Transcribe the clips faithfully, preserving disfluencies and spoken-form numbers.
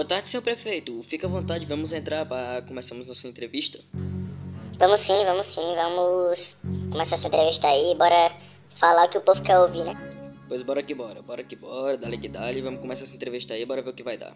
Boa tarde, senhor prefeito. Fique à vontade, vamos entrar para começarmos nossa entrevista. Vamos sim, vamos sim, vamos começar essa entrevista aí, bora falar o que o povo quer ouvir, né? Pois bora que bora, bora que bora, dale que dale, vamos começar essa entrevista aí, bora ver o que vai dar.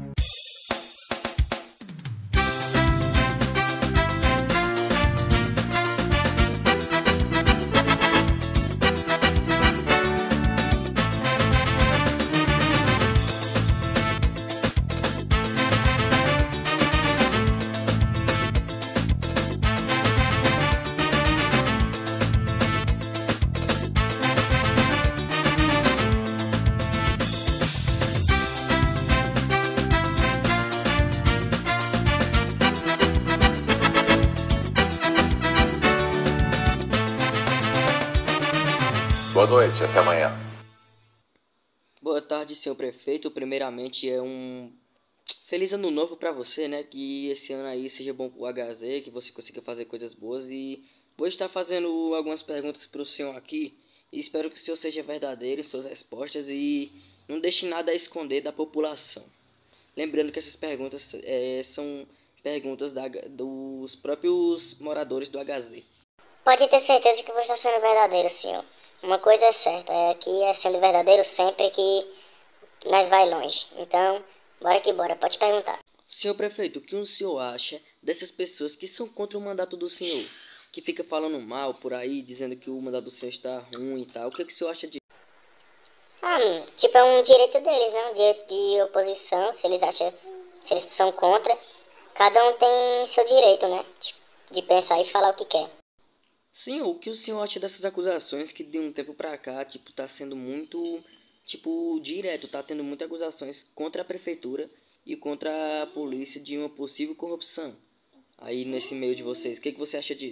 Boa noite, até amanhã. Boa tarde, senhor prefeito. Primeiramente é um feliz ano novo pra você, né? Que esse ano aí seja bom pro H Z, que você consiga fazer coisas boas. E vou estar fazendo algumas perguntas pro senhor aqui. E espero que o senhor seja verdadeiro em suas respostas e não deixe nada a esconder da população. Lembrando que essas perguntas é, são perguntas da, dos próprios moradores do H Z. Pode ter certeza que vou estar sendo verdadeiro, senhor. Uma coisa é certa, é que é sendo verdadeiro sempre que nós vai longe. Então, bora que bora, pode perguntar. Senhor prefeito, o que o senhor acha dessas pessoas que são contra o mandato do senhor? Que fica falando mal por aí, dizendo que o mandato do senhor está ruim e tal. O que, é que o senhor acha disso? Ah, tipo, é um direito deles, né? Um direito de oposição, se eles acham, se eles são contra. Cada um tem seu direito, né? Tipo, de pensar e falar o que quer. Senhor, o que o senhor acha dessas acusações que de um tempo pra cá, tipo, tá sendo muito, tipo, direto, tá tendo muitas acusações contra a prefeitura e contra a polícia de uma possível corrupção? Aí nesse meio de vocês, o que, que você acha disso?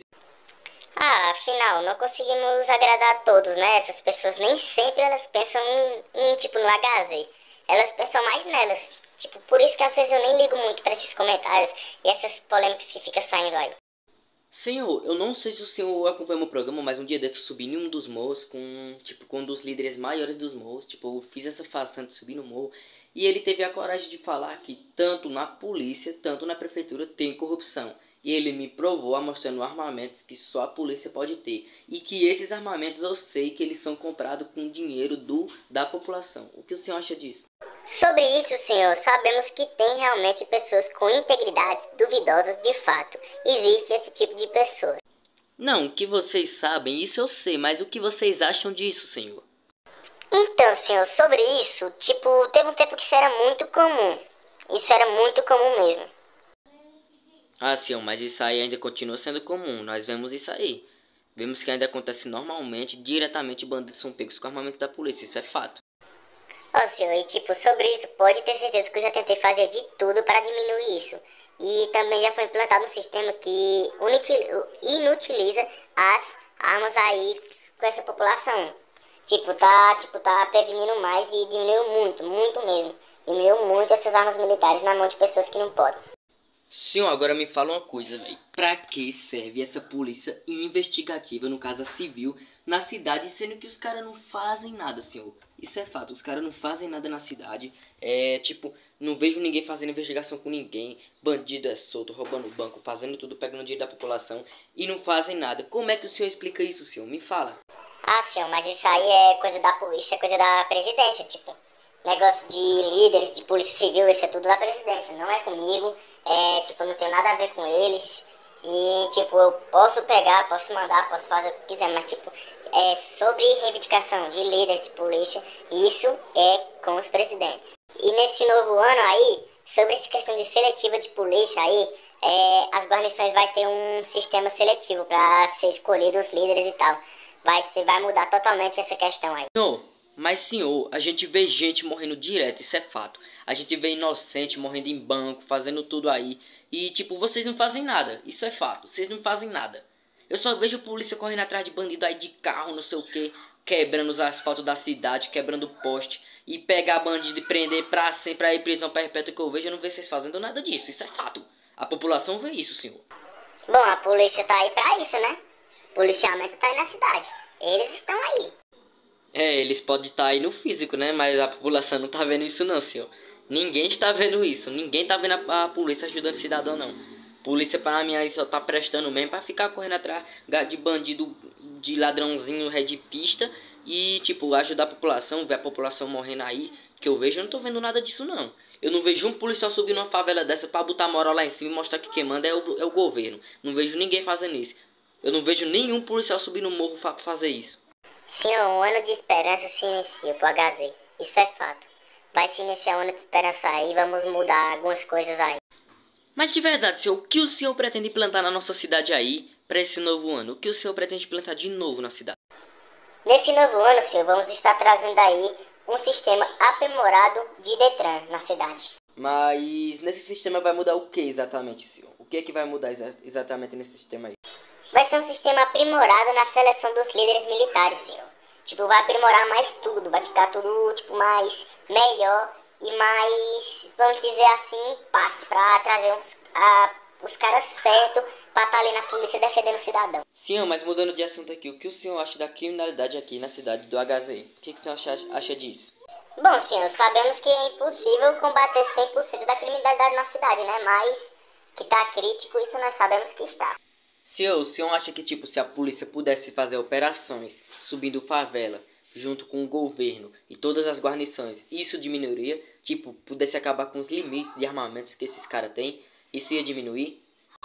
Ah, afinal, não conseguimos agradar a todos, né? Essas pessoas nem sempre elas pensam em, em, tipo, no H Z. Elas pensam mais nelas. Tipo, por isso que às vezes eu nem ligo muito pra esses comentários e essas polêmicas que ficam saindo aí. Senhor, eu não sei se o senhor acompanha o meu programa, mas um dia desse eu subi em um dos morros com, tipo, com um dos líderes maiores dos morros. Tipo, eu fiz essa façanha de subir no morro. E ele teve a coragem de falar que tanto na polícia, tanto na prefeitura tem corrupção. E ele me provou mostrando armamentos que só a polícia pode ter. E que esses armamentos eu sei que eles são comprados com dinheiro do, da população. O que o senhor acha disso? Sobre isso, senhor, sabemos que tem realmente pessoas com integridade duvidosas de fato. Existe esse tipo de pessoa. Não, o que vocês sabem, isso eu sei, mas o que vocês acham disso, senhor? Então, senhor, sobre isso, tipo, teve um tempo que isso era muito comum. Isso era muito comum mesmo. Ah, senhor, mas isso aí ainda continua sendo comum, nós vemos isso aí. Vemos que ainda acontece normalmente, diretamente bandidos são pegos com armamento da polícia, isso é fato. Ó, senhor, e tipo, sobre isso, pode ter certeza que eu já tentei fazer de tudo para diminuir isso. E também já foi implantado um sistema que inutiliza as armas aí com essa população. Tipo, tá, tipo, tá prevenindo mais e diminuiu muito, muito mesmo. Diminuiu muito essas armas militares na mão de pessoas que não podem. Senhor, agora me fala uma coisa, velho. Pra que serve essa polícia investigativa, no caso a civil, na cidade, sendo que os caras não fazem nada, senhor? Isso é fato, os caras não fazem nada na cidade. É, tipo, não vejo ninguém fazendo investigação com ninguém. Bandido é solto, roubando banco, fazendo tudo, pegando dinheiro da população e não fazem nada. Como é que o senhor explica isso, senhor? Me fala. Ah, senhor, mas isso aí é coisa da polícia, é coisa da presidência, tipo. Negócio de líderes, de polícia civil, isso é tudo da presidência, não é comigo. É, tipo, não tenho nada a ver com eles. E, tipo, eu posso pegar, posso mandar, posso fazer o que quiser, mas, tipo, é sobre reivindicação de líderes de polícia, isso é com os presidentes. E nesse novo ano aí, sobre essa questão de seletiva de polícia aí, é, as guarnições vai ter um sistema seletivo para ser escolhido os líderes e tal. Vai, ser, vai mudar totalmente essa questão aí. Não. Mas, senhor, a gente vê gente morrendo direto, isso é fato. A gente vê inocente morrendo em banco, fazendo tudo aí. E, tipo, vocês não fazem nada. Isso é fato, vocês não fazem nada. Eu só vejo a polícia correndo atrás de bandido aí de carro, não sei o que, quebrando os asfaltos da cidade, quebrando poste. E pegar bandido e prender pra sempre aí, prisão perpétua que eu vejo. Eu não vejo vocês fazendo nada disso, isso é fato. A população vê isso, senhor. Bom, a polícia tá aí pra isso, né? O policiamento tá aí na cidade. Eles estão aí. É, eles podem estar aí no físico, né? Mas a população não tá vendo isso não, senhor. Ninguém está vendo isso. Ninguém tá vendo a, a polícia ajudando o cidadão, não. Polícia, para mim, aí só tá prestando mesmo pra ficar correndo atrás de bandido, de ladrãozinho, ré de pista. E, tipo, ajudar a população, ver a população morrendo aí. Que eu vejo, eu não tô vendo nada disso, não. Eu não vejo um policial subir numa favela dessa pra botar moral lá em cima e mostrar que quem manda é o, é o governo. Não vejo ninguém fazendo isso. Eu não vejo nenhum policial subir no morro pra fazer isso. Senhor, um ano de esperança se inicia pro H Z. Isso é fato. Vai se iniciar um ano de esperança aí, vamos mudar algumas coisas aí. Mas de verdade, senhor, o que o senhor pretende plantar na nossa cidade aí para esse novo ano? O que o senhor pretende plantar de novo na cidade? Nesse novo ano, senhor, vamos estar trazendo aí um sistema aprimorado de Detran na cidade. Mas nesse sistema vai mudar o que exatamente, senhor? O que é que vai mudar exa exatamente nesse sistema aí? Vai ser um sistema aprimorado na seleção dos líderes militares, senhor. Tipo, vai aprimorar mais tudo, vai ficar tudo, tipo, mais melhor e mais, vamos dizer assim, passe pra trazer uns, a, os caras certos pra estar ali na polícia defendendo o cidadão. Senhor, mas mudando de assunto aqui, o que o senhor acha da criminalidade aqui na cidade do H Z? O que, que o senhor acha, acha disso? Bom, senhor, sabemos que é impossível combater cem por cento da criminalidade na cidade, né? Mas que tá crítico, isso nós sabemos que está. Senhor, o senhor acha que, tipo, se a polícia pudesse fazer operações subindo favela junto com o governo e todas as guarnições, isso diminuiria? Tipo, pudesse acabar com os limites de armamentos que esses caras têm? Isso ia diminuir?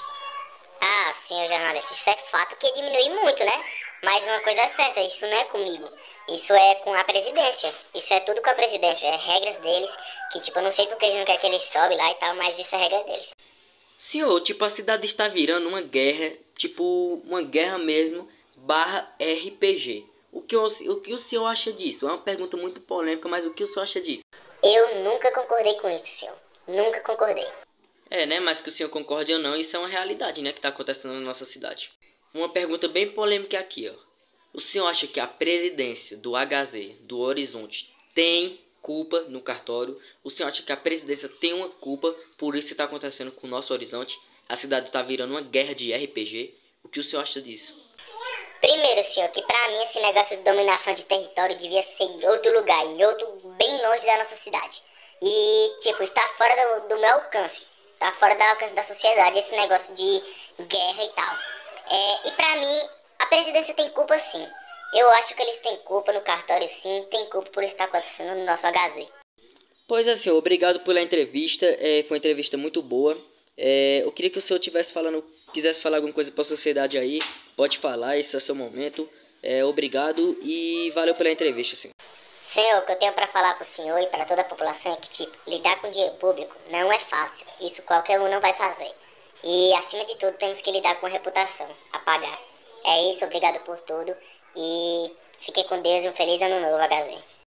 Ah, senhor jornalista, isso é fato que diminui muito, né? Mas uma coisa é certa, isso não é comigo. Isso é com a presidência. Isso é tudo com a presidência. É regras deles, que tipo, eu não sei porque eles não querem que eles sobem lá e tal, mas isso é regra deles. Senhor, tipo, a cidade está virando uma guerra, tipo, uma guerra mesmo, barra R P G. O que, o, o que o senhor acha disso? É uma pergunta muito polêmica, mas o que o senhor acha disso? Eu nunca concordei com isso, senhor. Nunca concordei. É, né? Mas que o senhor concorde ou não, isso é uma realidade, né? Que tá acontecendo na nossa cidade. Uma pergunta bem polêmica aqui, ó. O senhor acha que a presidência do H Z, do Horizonte, tem culpa no cartório? O senhor acha que a presidência tem uma culpa por isso que tá acontecendo com o nosso Horizonte? A cidade tá virando uma guerra de R P G? O que o senhor acha disso? Primeiro, senhor, que pra mim esse negócio de dominação de território devia ser em outro lugar, em outro bem longe da nossa cidade. E, tipo, está fora do, do meu alcance. Está fora do alcance da sociedade esse negócio de guerra e tal. É, e pra mim, a presidência tem culpa sim. Eu acho que eles têm culpa no cartório sim, tem culpa por isso estar acontecendo no nosso H Z. Pois é, senhor, obrigado pela entrevista. É, foi uma entrevista muito boa. É, eu queria que o senhor tivesse falando, quisesse falar alguma coisa para a sociedade aí. Pode falar, esse é o seu momento. É, obrigado e valeu pela entrevista, senhor. Senhor, o que eu tenho pra falar pro senhor e pra toda a população é que, tipo, lidar com dinheiro público não é fácil. Isso qualquer um não vai fazer. E, acima de tudo, temos que lidar com a reputação, a pagar. É isso, obrigado por tudo. E fique com Deus e um feliz ano novo, H Z.